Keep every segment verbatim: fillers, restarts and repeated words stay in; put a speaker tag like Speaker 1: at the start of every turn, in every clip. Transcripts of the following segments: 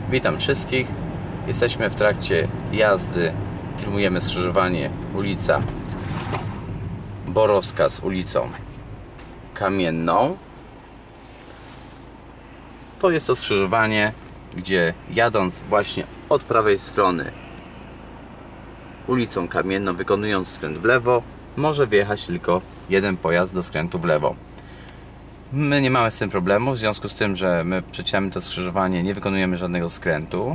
Speaker 1: Witam wszystkich. Jesteśmy w trakcie jazdy. Filmujemy skrzyżowanie ulica Borowska z ulicą Kamienną. To jest to skrzyżowanie, gdzie jadąc właśnie od prawej strony ulicą Kamienną, wykonując skręt w lewo, może wjechać tylko jeden pojazd do skrętu w lewo. My nie mamy z tym problemu, w związku z tym, że my przecinamy to skrzyżowanie, nie wykonujemy żadnego skrętu.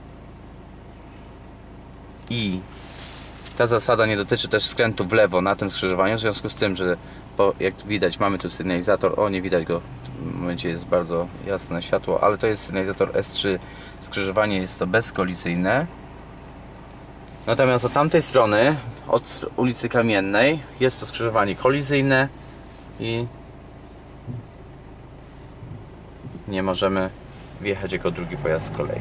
Speaker 1: I ta zasada nie dotyczy też skrętu w lewo na tym skrzyżowaniu, w związku z tym, że po, jak widać, mamy tu sygnalizator, o nie widać go, w tym momencie jest bardzo jasne światło, ale to jest sygnalizator S trzy, skrzyżowanie jest to bezkolizyjne. Natomiast od tamtej strony, od ulicy Kamiennej, jest to skrzyżowanie kolizyjne i nie możemy wjechać jako drugi pojazd z kolei.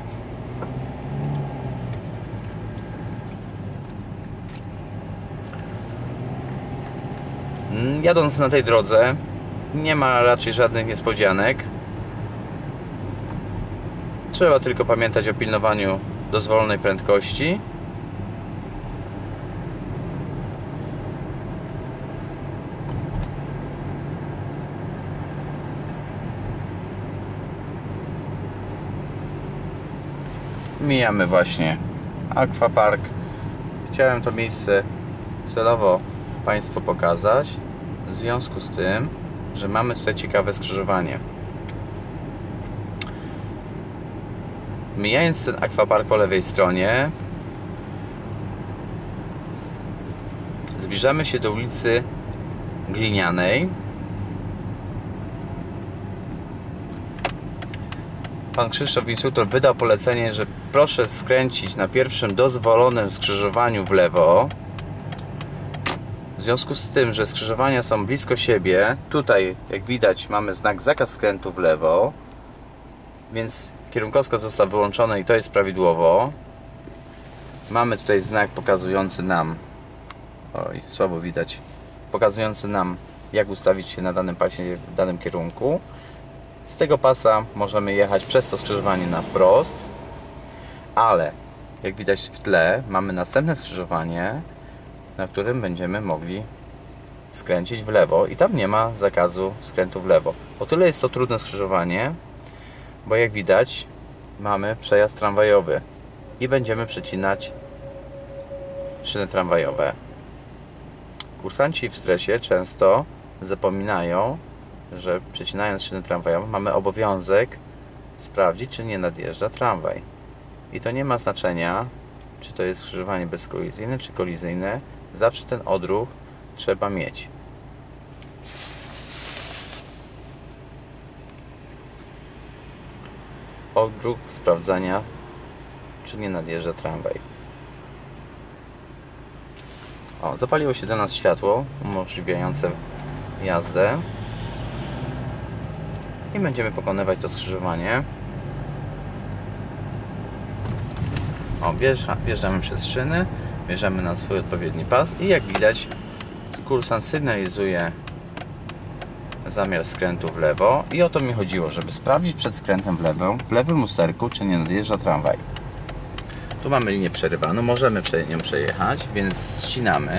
Speaker 1: Jadąc na tej drodze nie ma raczej żadnych niespodzianek. Trzeba tylko pamiętać o pilnowaniu dozwolonej prędkości. Mijamy właśnie Aquapark. Chciałem to miejsce celowo Państwu pokazać, w związku z tym, że mamy tutaj ciekawe skrzyżowanie. Mijając ten Aquapark po lewej stronie, zbliżamy się do ulicy Glinianej. Pan Krzysztof, instruktor, wydał polecenie, że proszę skręcić na pierwszym dozwolonym skrzyżowaniu w lewo. W związku z tym, że skrzyżowania są blisko siebie, tutaj jak widać mamy znak zakaz skrętu w lewo, więc kierunkowskaz został wyłączony i to jest prawidłowo. Mamy tutaj znak pokazujący nam, oj, słabo widać, pokazujący nam, jak ustawić się na danym pasie w danym kierunku. Z tego pasa możemy jechać przez to skrzyżowanie na wprost, ale jak widać w tle mamy następne skrzyżowanie, na którym będziemy mogli skręcić w lewo i tam nie ma zakazu skrętu w lewo. O tyle jest to trudne skrzyżowanie, bo jak widać mamy przejazd tramwajowy i będziemy przecinać szyny tramwajowe. Kursanci w stresie często zapominają, że przecinając szyny tramwajowe mamy obowiązek sprawdzić, czy nie nadjeżdża tramwaj. I to nie ma znaczenia, czy to jest skrzyżowanie bezkolizyjne, czy kolizyjne. Zawsze ten odruch trzeba mieć. Odruch sprawdzania, czy nie nadjeżdża tramwaj. O, zapaliło się do nas światło umożliwiające jazdę. I będziemy pokonywać to skrzyżowanie. O, wjeżdża, wjeżdżamy przez szyny, wjeżdżamy na swój odpowiedni pas i jak widać kursant sygnalizuje zamiar skrętu w lewo i o to mi chodziło, żeby sprawdzić przed skrętem w lewo, w lewym lusterku, czy nie nadjeżdża tramwaj. Tu mamy linię przerywaną, możemy nią przejechać, więc ścinamy.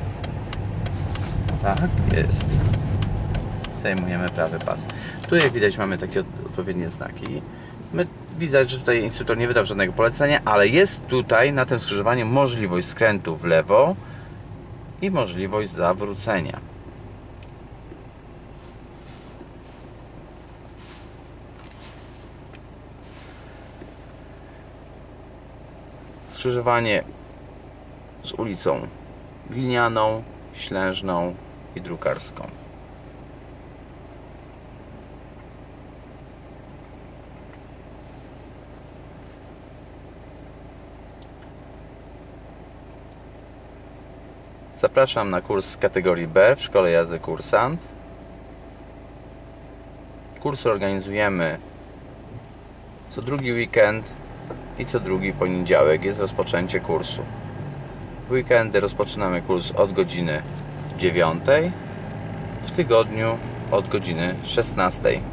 Speaker 1: Tak, jest. Zajmujemy prawy pas. Tu jak widać mamy takie odpowiednie znaki. My, widać, że tutaj instruktor nie wydał żadnego polecenia, ale jest tutaj na tym skrzyżowaniu możliwość skrętu w lewo i możliwość zawrócenia. Skrzyżowanie z ulicą Glinianą, Ślężną i Drukarską. Zapraszam na kurs kategorii B w Szkole Jazdy Kursant. Kurs organizujemy co drugi weekend i co drugi poniedziałek jest rozpoczęcie kursu. W weekendy rozpoczynamy kurs od godziny dziewiątej, w tygodniu od godziny szesnastej.